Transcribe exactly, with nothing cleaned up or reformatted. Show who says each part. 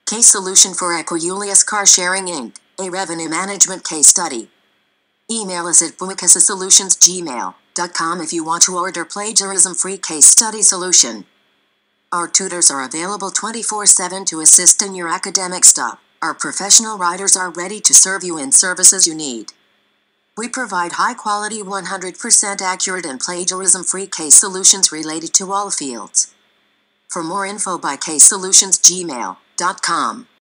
Speaker 1: Case Solution for Equiulius Car Sharing Incorporated, a revenue management case study. Email us at buicasasolutions gmail dot com if you want to order plagiarism-free case study solution. Our tutors are available twenty-four seven to assist in your academic stuff. Our professional writers are ready to serve you in services you need. We provide high-quality, one hundred percent accurate and plagiarism-free case solutions related to all fields. For more info, by case solutions gmail dot com.